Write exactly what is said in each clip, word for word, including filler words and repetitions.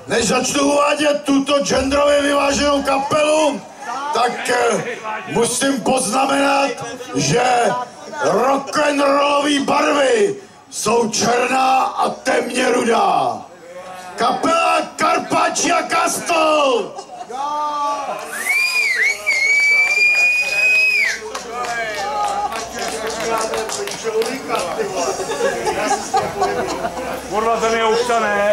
Než začnu uvádět tuto genderově vyváženou kapelu, tak eh, musím poznamenat, že rock'n'rollové barvy jsou černá a temně rudá. Kapela Carpaccia Castle! Kurva, ten je občané.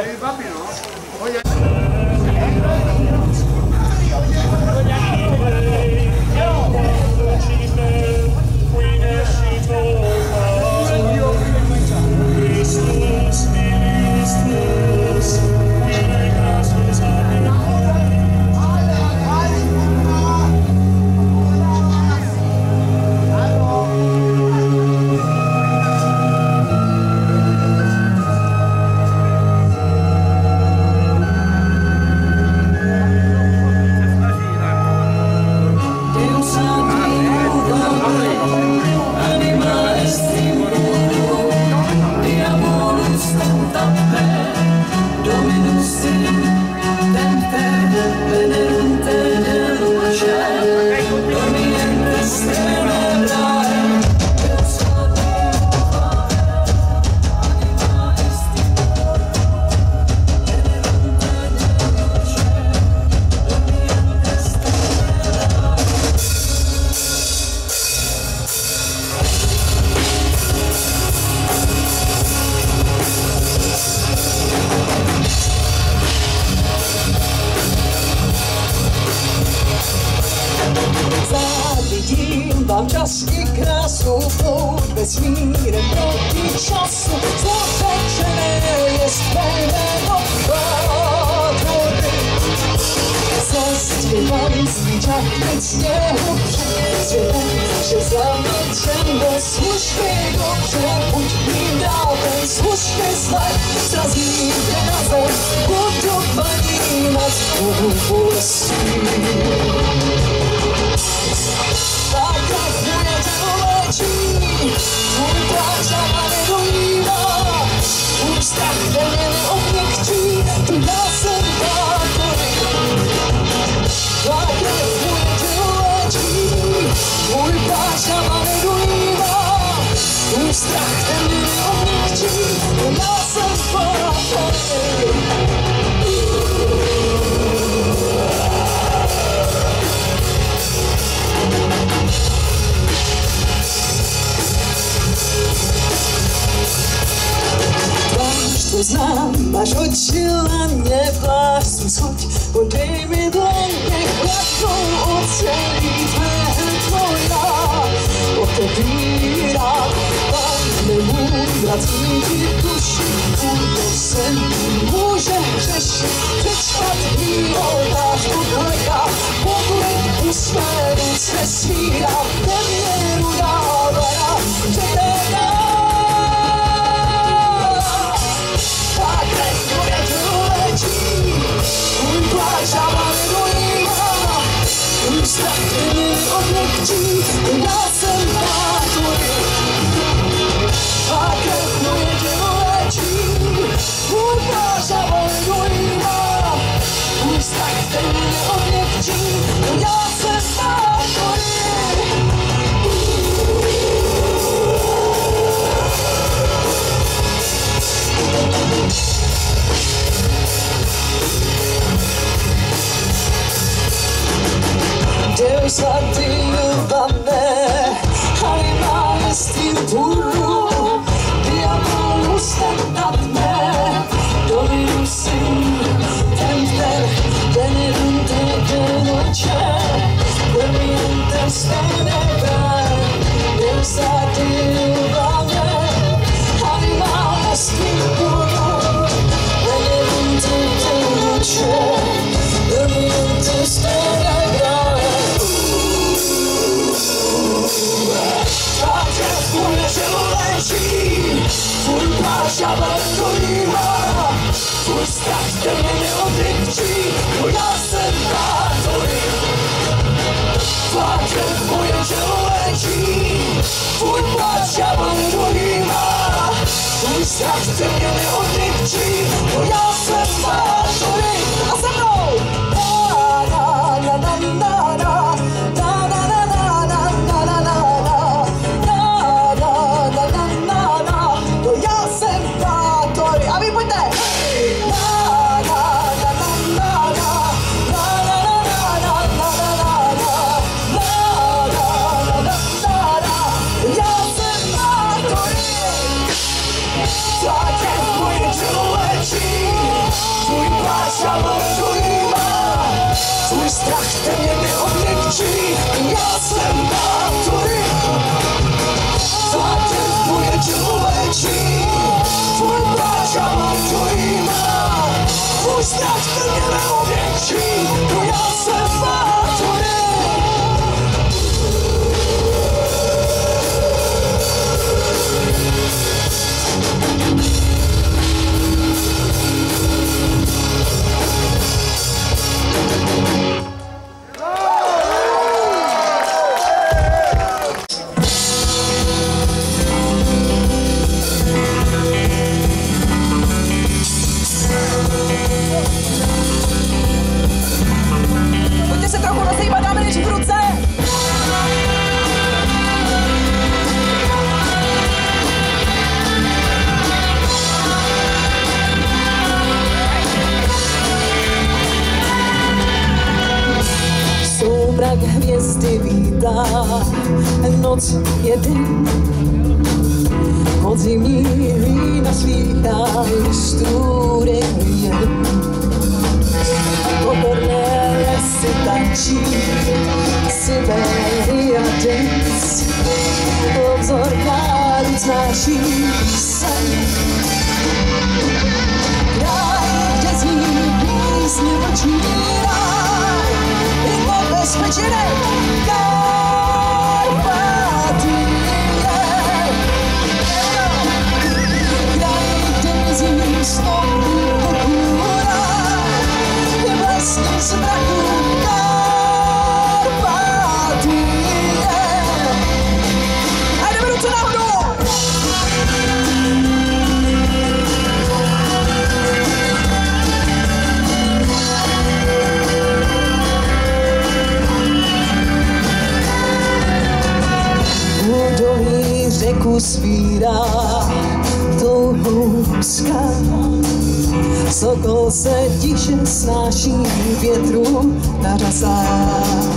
Vám čas i krásu, plout vesmírem proti času, zlatečené je stejného pátory. Zastě vám zvíčat teď sněhu před světem, že zamlčen do služby dobře, buď mým dál ten služby sled, srazíte na zem, budovaní nad svou bolestí. Tvůj plán žádná nedojívá, tvůj strach ve mě neobněkčí, tu já jsem pátory. Tvá krev moje tělo léčí, tvůj plán žádná nedojívá, tvůj strach ve mě neobněkčí, tu já jsem pátory. To znám, máš oči laně, vláš svůj chuť, podej mi dlaň, nech hladkou ocelí tvé tvoja otevírá. Vám nemůžu cítit duši, kdo se může hřešit, přečkat tvý oltář podleka, poklid úsměvu se svírá, temně rudá vara, přetéká. Tvůj pláč žádná nedojívá, tvůj strach tě neobněkčí, já jsem pátory. Tvá krev moje tělo léčí, tvůj pláč žádná nedojívá, tvůj strach tě neobněkčí, já jsem pátory. Deus adivame, animales timpuru, diabolus tentatme, dominus in tempter, benedunte de noche, vermientes tenebrae. Deus adivame, animales timpuru, benedunte de noche, vermientes tenebrae. Tvůj pláč žádná nedojívá, tvůj strach tě neobněkčí, já jsem pátory. Tvá krev moje tělo léčí, tvůj pláč žádná nedojívá, tvůj strach tě neobněkčí, já jsem pátory. strach ten mě neobněkčí, já jsem nátory. Tvá těl moje tělo léčí, tvůj pláč a mám dojímá. Tvůj strach ten mě neobněkčí, já jsem nátory. Pojďte se trochu rozejbat, dáme než v ruce. Soumrak hvězdy vítá, noc je den. Podzimní vína svítá, studej jen. Pokorné lesy tančí, Siberia dance. Obzor náruč znáší sen. Kraj, kde zní písně vlčí ráj, i nebezpečné Karpatie. Kraj, kde mizí stopy pokůra, i blesky zmraku Karpatie. A jdeme ruce nahoru! Údolí řeku svírá touhou skal. Sokol se tiše snáší větru na řasách.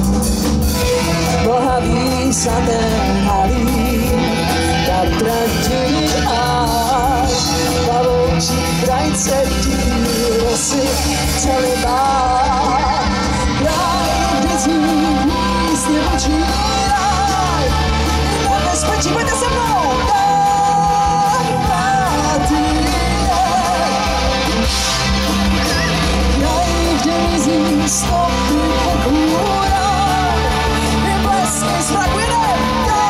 Bohavý satélhalí, Tatrati a pavoučí krajce rosy celebá. Kraj, kde zní písně vlčí ráj, nebezpečí, pojďte se mnou! Stopy pokůra, i blesky zmraku jedem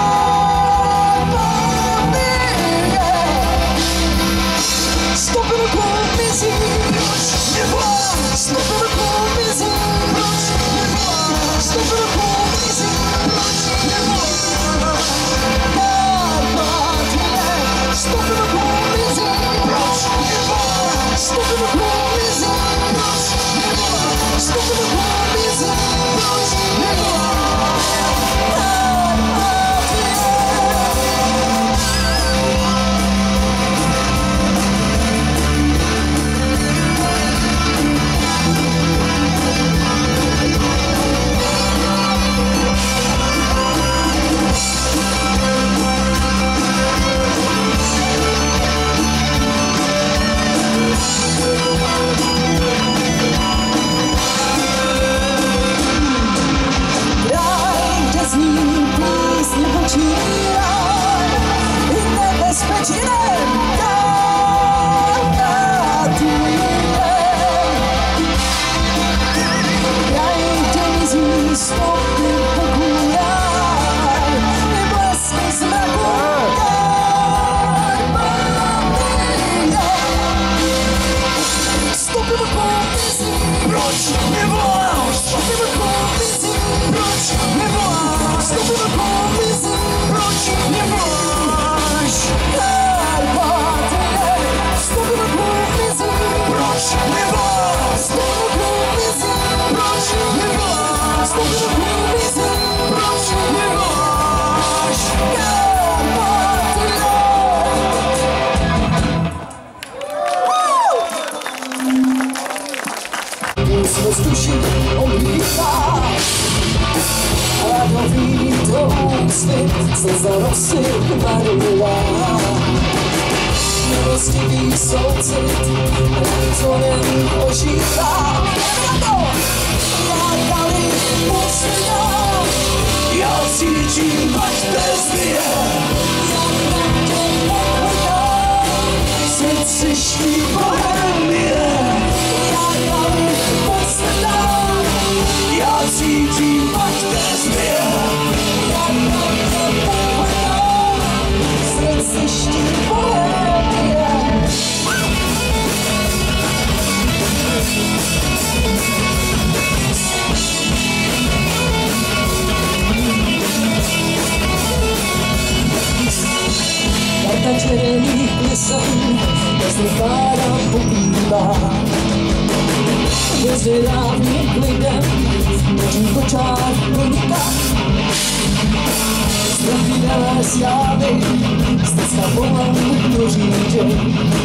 Karpatie. Stopy rukou mizí, proč nevolám? Stopy rukou mizí, proč nevolám? Stopy rukou mizí, proč nevolám? Karpatie. Stopy rukou mizí, proč nevolám? Stopy rukou mizí, proč nevolám? Stopy rukou mizí, proč nevolám? Vzduší omlívá a nový to úsvit se zarosy marulá. Milostivý soucit a to jen ožívá. Já dali zvědavým klidem, než počát proniká. Zdravídané slávy, stecka volem do řídě.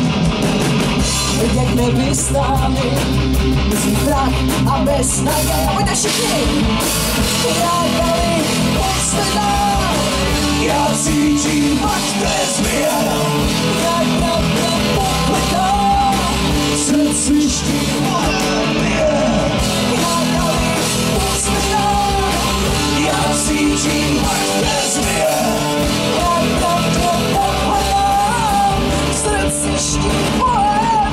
Jak nevystány, mizí prach a bez naděje. Pojďte všichni! Já tady posledná, já cítím ať bez změna. Jak pravda pokleká, srdci štípové. Já tady posledná, já cítím ať bez změna. Jak pravda pokleká, srdci štípové.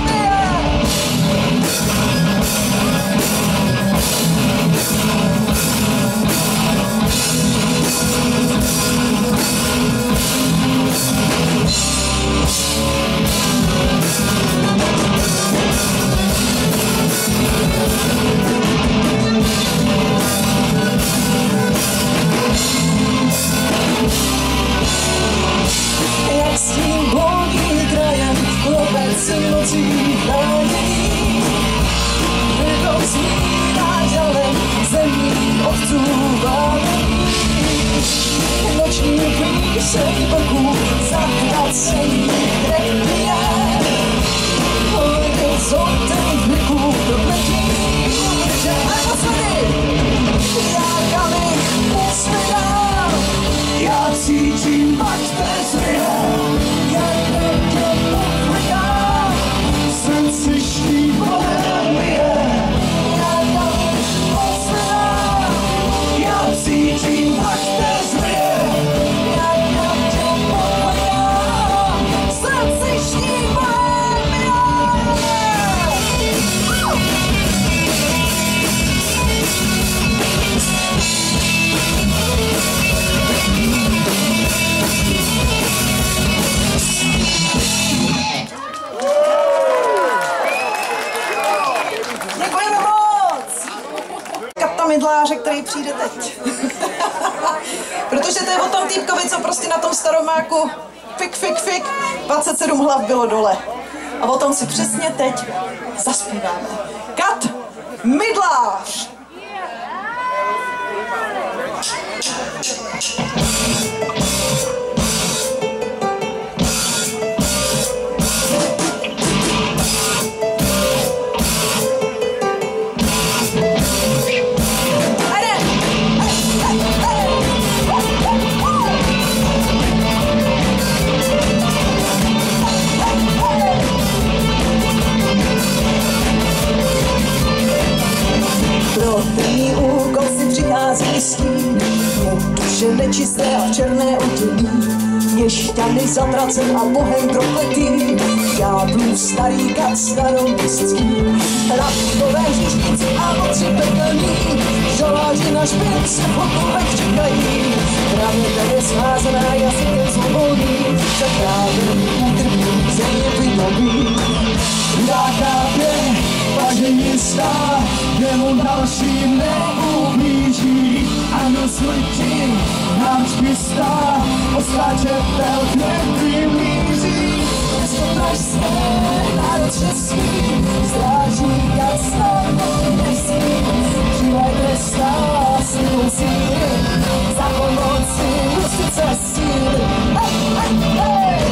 Jak s tím volným krajem vlobec nocí chráněný, vydou smíná žalem zemí ovců válený. Noční píšek vlků zatracený rekvie, hodně zoltých vlků do pletí. Že naposledy já kalich posvědám, já cítím ať bez zvědám. Jak nekde poklikám, srdci štípové bije. Já kalich posvědám, já cítím ať bez zvědám. Jak nekde poklikám, srdci štípové bije. Děkujeme moc! Kapta Mydláře, který přijde teď. Protože to je o tom týpkovi, co prostě na tom staromáku fik, fik, fik, dvacet sedm hlav bylo dole. A o tom si přesně teď zaspíváme. Kat Mydlář! Pro tvý úkol si přichází s tím, je duše nečisté a v černé odění. Měšťany zatracen a bohem prokletý, ďáblů starý kat staroměstský. Radkové hříšníci a moci pekelní, žaláři na špět se v hotovech čekají. Pravda je svázaná jazykem svobodný, za právem útrpí země vydoby. Dákáte važenista, démon dalším neublíží. Ano smrti nám čpistá, osláče velké vymíří. Město pražské, národ český, stráží jasná městí. Živej trestá silou síly, za pomoci justice síly. Hej, hej, hej!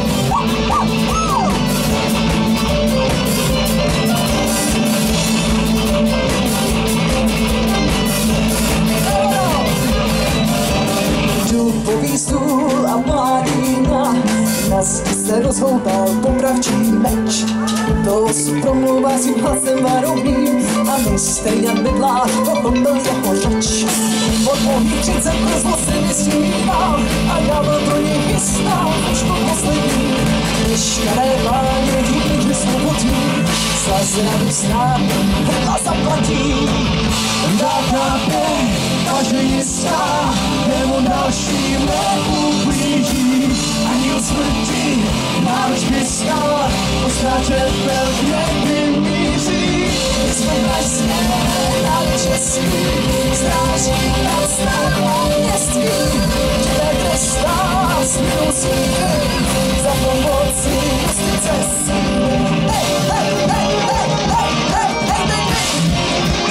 Dupový stůl a mládína, na zdi se rozhoupal popravčí meč. To osud promluvá svým hlasem varovným a mistr Jan Mydlář pochopil jeho řeč. Od mohých třicet krzlo se vysmíval a ďábel pro něj chystal už to poslední. Škaré páně díky, že svobodní, slaz radu stát, hrdla zaplatí. Dákáte, važenista, démon dalším neublíží. Anděl smrti nám špistá, ostráče velké vymíří. My jsme pražské, národ český, stráží nad staroměstí. Živé trestá smilou síly, za pomoci justice síly. Hej, hej, hej, hej, hej, hej, hej, hej, hej.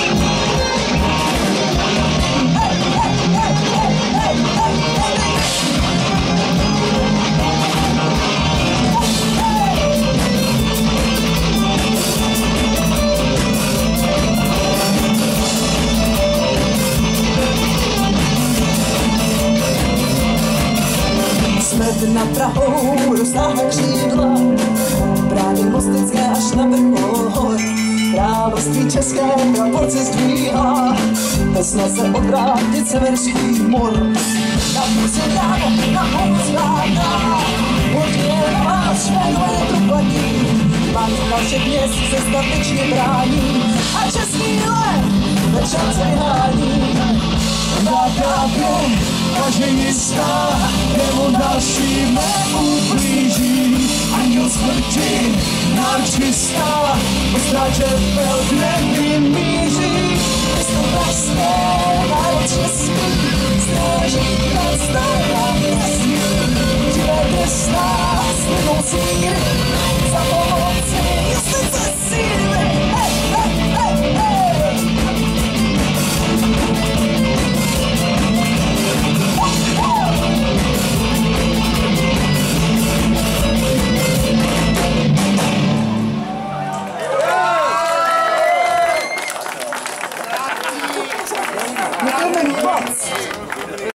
roztáhne křídla, brání mostecké až na vrchol hor. Království české praporce zdvíhá, nesna se odvrátit severský mor. Na půlce ráno, na pomoc vládná, hodně na vás švédové to platí. Mám na všech měst se statečně brání a český let ve šance vyhání. Nadábě každý jistá, nebo další mé ublíží. Anděl smrti, narčistá, postráče pel, kde mi míří. Město vlastné, národ český, stráží nás, stará městí. Živete s nás, nebou síry,